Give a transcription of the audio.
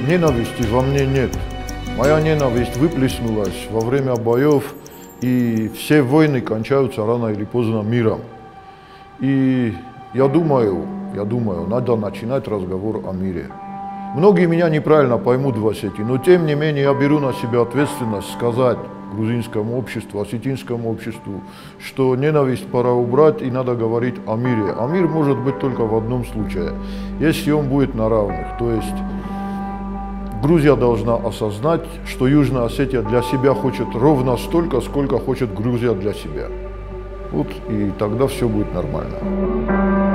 Ненависти во мне нет. Моя ненависть выплеснулась во время боев, и все войны кончаются рано или поздно миром. И я думаю, надо начинать разговор о мире. Многие меня неправильно поймут в Осетии, но тем не менее я беру на себя ответственность сказать грузинскому обществу, осетинскому обществу, что ненависть пора убрать и надо говорить о мире. А мир может быть только в одном случае, если он будет на равных. То есть Грузия должна осознать, что Южная Осетия для себя хочет ровно столько, сколько хочет Грузия для себя. Вот и тогда все будет нормально.